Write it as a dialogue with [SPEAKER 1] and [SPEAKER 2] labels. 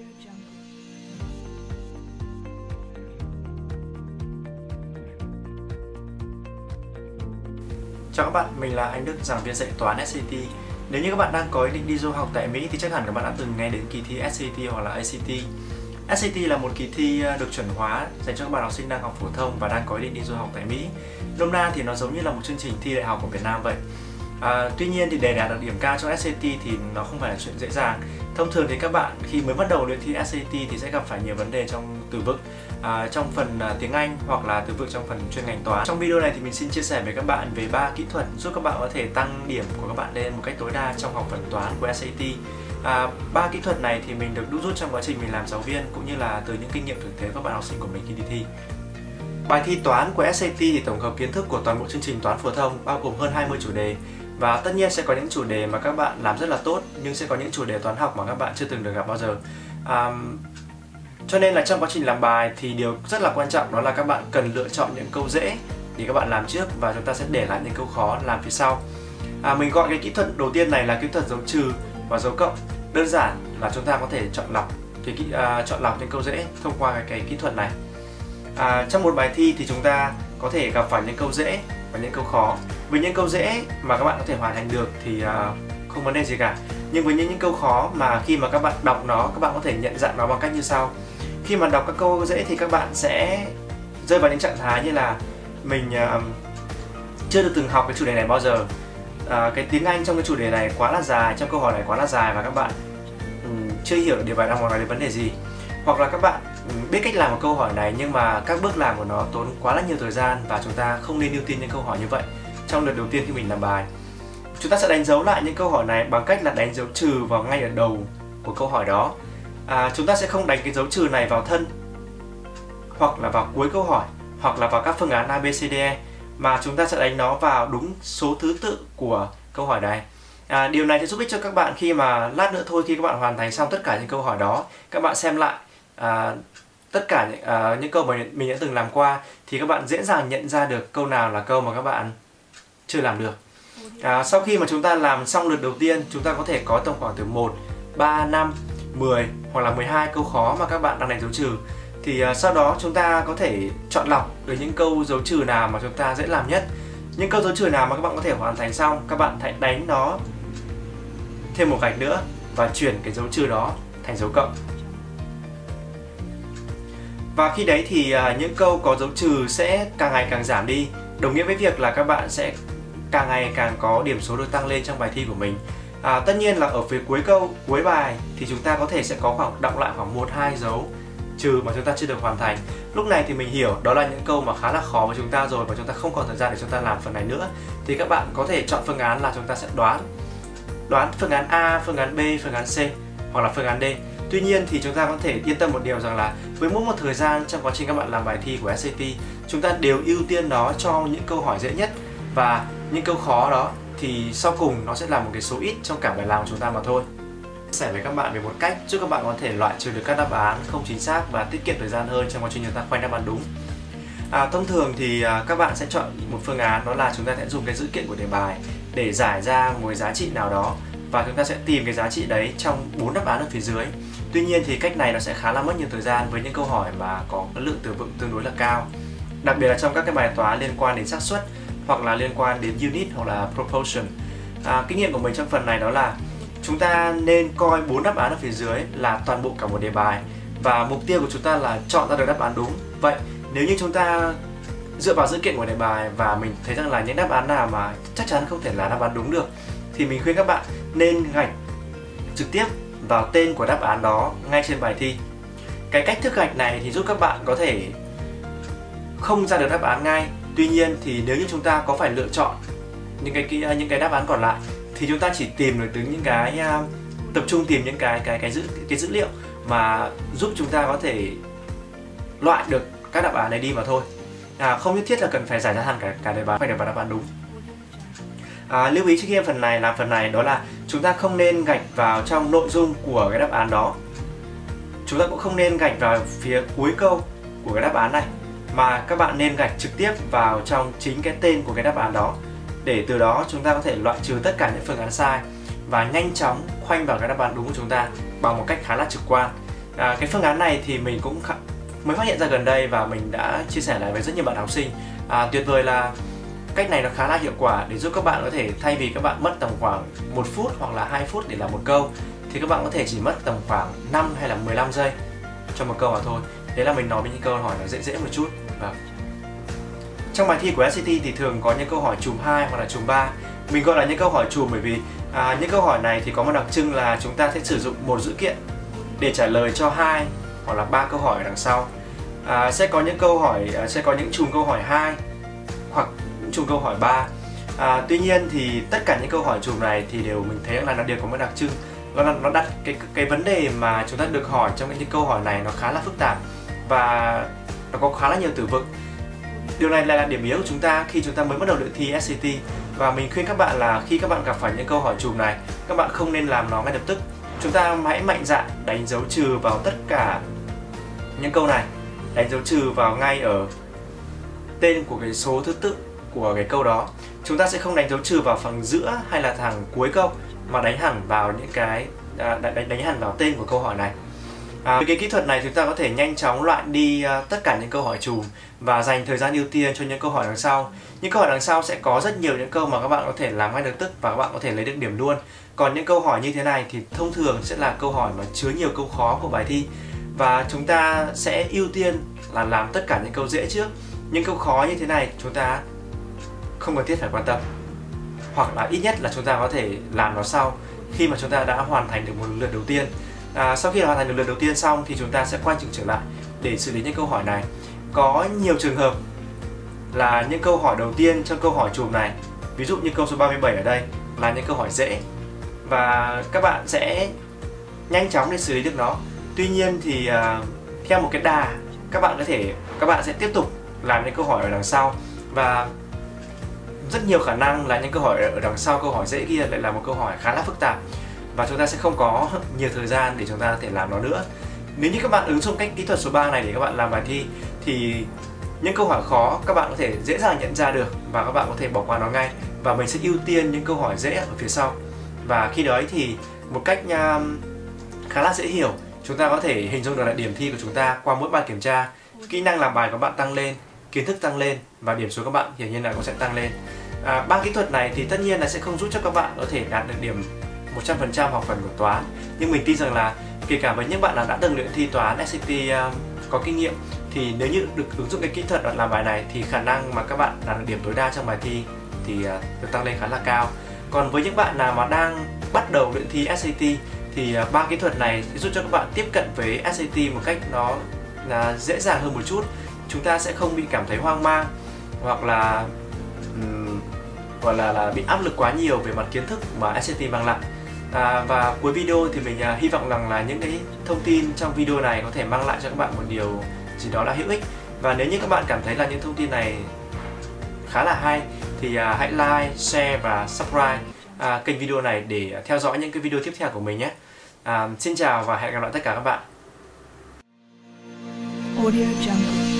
[SPEAKER 1] Chào các bạn, mình là anh Đức, giảng viên dạy toán SAT. Nếu như các bạn đang có ý định đi du học tại Mỹ thì chắc hẳn các bạn đã từng nghe đến kỳ thi SAT hoặc là ACT. SAT là một kỳ thi được chuẩn hóa dành cho các bạn học sinh đang học phổ thông và đang có ý định đi du học tại Mỹ. Nôm na thì nó giống như là một chương trình thi đại học của Việt Nam vậy. Tuy nhiên thì để đạt được điểm cao cho SAT thì nó không phải là chuyện dễ dàng. Thông thường thì các bạn khi mới bắt đầu luyện thi SAT thì sẽ gặp phải nhiều vấn đề trong từ vựng, trong phần tiếng Anh hoặc là từ vựng trong phần chuyên ngành toán. Trong video này thì mình xin chia sẻ với các bạn về 3 kỹ thuật giúp các bạn có thể tăng điểm của các bạn lên một cách tối đa trong học phần toán của SAT. 3 kỹ thuật này thì mình được đúc rút trong quá trình mình làm giáo viên cũng như là từ những kinh nghiệm thực tế của các bạn học sinh của mình khi đi thi. Bài thi toán của SAT thì tổng hợp kiến thức của toàn bộ chương trình toán phổ thông bao gồm hơn 20 chủ đề. Và tất nhiên sẽ có những chủ đề mà các bạn làm rất là tốt, nhưng sẽ có những chủ đề toán học mà các bạn chưa từng được gặp bao giờ. Cho nên là trong quá trình làm bài thì điều rất là quan trọng đó là các bạn cần lựa chọn những câu dễ để các bạn làm trước và chúng ta sẽ để lại những câu khó làm phía sau. Mình gọi cái kỹ thuật đầu tiên này là kỹ thuật dấu trừ và dấu cộng. Đơn giản là chúng ta có thể chọn lọc những câu dễ thông qua cái kỹ thuật này. Trong một bài thi thì chúng ta có thể gặp phải những câu dễ và những câu khó. Với những câu dễ mà các bạn có thể hoàn thành được thì không vấn đề gì cả. Nhưng với những câu khó mà khi mà các bạn đọc nó, các bạn có thể nhận dạng nó bằng cách như sau. Khi mà đọc các câu dễ thì các bạn sẽ rơi vào những trạng thái như là mình chưa được từng học cái chủ đề này bao giờ. Cái tiếng Anh trong cái chủ đề này quá là dài, trong câu hỏi này quá là dài và các bạn chưa hiểu được điều bài đang nói đến vấn đề gì. Hoặc là các bạn biết cách làm một câu hỏi này nhưng mà các bước làm của nó tốn quá là nhiều thời gian và chúng ta không nên ưu tiên những câu hỏi như vậy trong lần đầu tiên khi mình làm bài. Chúng ta sẽ đánh dấu lại những câu hỏi này bằng cách là đánh dấu trừ vào ngay ở đầu của câu hỏi đó. Chúng ta sẽ không đánh cái dấu trừ này vào thân hoặc là vào cuối câu hỏi hoặc là vào các phương án A, B, C, D, E mà chúng ta sẽ đánh nó vào đúng số thứ tự của câu hỏi này. Điều này sẽ giúp ích cho các bạn khi mà lát nữa thôi khi các bạn hoàn thành xong tất cả những câu hỏi đó, các bạn xem lại tất cả những câu mà mình đã từng làm qua thì các bạn dễ dàng nhận ra được câu nào là câu mà các bạn chưa làm được. Sau khi mà chúng ta làm xong lượt đầu tiên, chúng ta có thể có tổng khoảng từ 1, 3, 5, 10 hoặc là 12 câu khó mà các bạn đang đánh dấu trừ. Thì sau đó chúng ta có thể chọn lọc được những câu dấu trừ nào mà chúng ta dễ làm nhất. Những câu dấu trừ nào mà các bạn có thể hoàn thành xong, các bạn hãy đánh nó thêm một gạch nữa và chuyển cái dấu trừ đó thành dấu cộng. Và khi đấy thì những câu có dấu trừ sẽ càng ngày càng giảm đi, đồng nghĩa với việc là các bạn sẽ càng ngày càng có điểm số được tăng lên trong bài thi của mình. Tất nhiên là ở phía cuối bài thì chúng ta có thể sẽ có đọng lại khoảng 1-2 dấu trừ mà chúng ta chưa được hoàn thành. Lúc này thì mình hiểu đó là những câu mà khá là khó với chúng ta rồi và chúng ta không còn thời gian để chúng ta làm phần này nữa. Thì các bạn có thể chọn phương án là chúng ta sẽ đoán phương án A, phương án B, phương án C hoặc là phương án D. Tuy nhiên thì chúng ta có thể yên tâm một điều rằng là với mỗi một thời gian trong quá trình các bạn làm bài thi của SAT, chúng ta đều ưu tiên nó cho những câu hỏi dễ nhất và những câu khó đó thì sau cùng nó sẽ là một cái số ít trong cả bài làm của chúng ta mà thôi. Chia sẻ với các bạn về một cách giúp các bạn có thể loại trừ được các đáp án không chính xác và tiết kiệm thời gian hơn trong quá trình chúng ta khoanh đáp án đúng. Thông thường thì các bạn sẽ chọn một phương án đó là chúng ta sẽ dùng cái dữ kiện của đề bài để giải ra một giá trị nào đó và chúng ta sẽ tìm cái giá trị đấy trong 4 đáp án ở phía dưới. Tuy nhiên thì cách này nó sẽ khá là mất nhiều thời gian với những câu hỏi mà có lượng từ vựng tương đối là cao, đặc biệt là trong các cái bài toán liên quan đến xác suất hoặc là liên quan đến unit hoặc là proportion. Kinh nghiệm của mình trong phần này đó là chúng ta nên coi 4 đáp án ở phía dưới là toàn bộ cả một đề bài và mục tiêu của chúng ta là chọn ra được đáp án đúng. Vậy nếu như chúng ta dựa vào dữ kiện của đề bài và mình thấy rằng là những đáp án nào mà chắc chắn không thể là đáp án đúng được thì mình khuyên các bạn nên gạch trực tiếp vào tên của đáp án đó ngay trên bài thi. Cái cách thức gạch này thì giúp các bạn có thể không ra được đáp án ngay. Tuy nhiên thì nếu như chúng ta có phải lựa chọn những cái đáp án còn lại thì chúng ta chỉ tìm được những cái tập trung tìm những cái dữ liệu mà giúp chúng ta có thể loại được các đáp án này đi mà thôi. Không nhất thiết là cần phải giải ra hẳn cả đề bài phải được vào đáp án đúng. Lưu ý trước khi làm phần này đó là chúng ta không nên gạch vào trong nội dung của cái đáp án đó. Chúng ta cũng không nên gạch vào phía cuối câu của cái đáp án này mà các bạn nên gạch trực tiếp vào trong chính cái tên của cái đáp án đó để từ đó chúng ta có thể loại trừ tất cả những phương án sai và nhanh chóng khoanh vào cái đáp án đúng của chúng ta bằng một cách khá là trực quan. Cái phương án này thì mình cũng mới phát hiện ra gần đây và mình đã chia sẻ lại với rất nhiều bạn học sinh. Tuyệt vời là cách này nó khá là hiệu quả để giúp các bạn có thể, thay vì các bạn mất tầm khoảng 1 phút hoặc là 2 phút để làm một câu, thì các bạn có thể chỉ mất tầm khoảng 5 hay là 15 giây cho một câu mà thôi. Đấy là mình nói với những câu hỏi nó dễ một chút. Trong bài thi của SAT thì thường có những câu hỏi chùm 2 hoặc là chùm 3. Mình gọi là những câu hỏi chùm bởi vì những câu hỏi này thì có một đặc trưng là chúng ta sẽ sử dụng một dữ kiện để trả lời cho 2 hoặc là 3 câu hỏi ở đằng sau. Sẽ có những câu hỏi, sẽ có những chùm câu hỏi 2 hoặc những chùm câu hỏi 3. Tuy nhiên thì tất cả những câu hỏi chùm này thì mình thấy là nó đều có một đặc trưng, nó đặt cái vấn đề mà chúng ta được hỏi trong những câu hỏi này nó khá là phức tạp và nó có khá là nhiều từ vựng. Điều này lại là điểm yếu của chúng ta khi chúng ta mới bắt đầu luyện thi SAT, và mình khuyên các bạn là khi các bạn gặp phải những câu hỏi chùm này, các bạn không nên làm nó ngay lập tức. Chúng ta hãy mạnh dạn đánh dấu trừ vào tất cả những câu này, đánh dấu trừ vào ngay ở tên của cái số thứ tự của cái câu đó. Chúng ta sẽ không đánh dấu trừ vào phần giữa hay là thằng cuối câu, mà đánh hẳn vào những cái đánh hẳn vào tên của câu hỏi này. Với cái kỹ thuật này chúng ta có thể nhanh chóng loại đi tất cả những câu hỏi chùm và dành thời gian ưu tiên cho những câu hỏi đằng sau. Những câu hỏi đằng sau sẽ có rất nhiều những câu mà các bạn có thể làm ngay lập tức và các bạn có thể lấy được điểm luôn. Còn những câu hỏi như thế này thì thông thường sẽ là câu hỏi mà chứa nhiều câu khó của bài thi, và chúng ta sẽ ưu tiên là làm tất cả những câu dễ trước. Những câu khó như thế này chúng ta không cần thiết phải quan tâm, hoặc là ít nhất là chúng ta có thể làm nó sau khi mà chúng ta đã hoàn thành được một lượt đầu tiên. Sau khi hoàn thành được lượt đầu tiên xong thì chúng ta sẽ quay trở lại để xử lý những câu hỏi này. Có nhiều trường hợp là những câu hỏi đầu tiên trong câu hỏi chùm này, ví dụ như câu số 37 ở đây là những câu hỏi dễ và các bạn sẽ nhanh chóng để xử lý được nó. Tuy nhiên thì theo một cái đà, các bạn sẽ tiếp tục làm những câu hỏi ở đằng sau, và rất nhiều khả năng là những câu hỏi ở đằng sau câu hỏi dễ kia lại là một câu hỏi khá là phức tạp và chúng ta sẽ không có nhiều thời gian để chúng ta có thể làm nó nữa. Nếu như các bạn ứng dụng cách kỹ thuật số 3 này để các bạn làm bài thi thì những câu hỏi khó các bạn có thể dễ dàng nhận ra được và các bạn có thể bỏ qua nó ngay, và mình sẽ ưu tiên những câu hỏi dễ ở phía sau. Và khi đấy thì một cách khá là dễ hiểu, chúng ta có thể hình dung được là điểm thi của chúng ta qua mỗi bài kiểm tra. Kỹ năng làm bài của bạn tăng lên, kiến thức tăng lên và điểm số các bạn hiển nhiên là cũng sẽ tăng lên. Ba kỹ thuật này thì tất nhiên là sẽ không giúp cho các bạn có thể đạt được điểm 100% học phần của toán, nhưng mình tin rằng là kể cả với những bạn đã từng luyện thi toán SAT có kinh nghiệm thì nếu như được ứng dụng cái kỹ thuật làm bài này thì khả năng mà các bạn đạt được điểm tối đa trong bài thi thì được tăng lên khá là cao. Còn với những bạn nào mà đang bắt đầu luyện thi SAT thì ba kỹ thuật này sẽ giúp cho các bạn tiếp cận với SAT một cách nó dễ dàng hơn một chút. Chúng ta sẽ không bị cảm thấy hoang mang hoặc là gọi là bị áp lực quá nhiều về mặt kiến thức mà SAT mang lại. Và cuối video thì mình hy vọng rằng là những cái thông tin trong video này có thể mang lại cho các bạn một điều gì đó là hữu ích. Và nếu như các bạn cảm thấy là những thông tin này khá là hay thì hãy like, share và subscribe kênh video này để theo dõi những cái video tiếp theo của mình nhé. Xin chào và hẹn gặp lại tất cả các bạn.
[SPEAKER 2] Audio Jungle.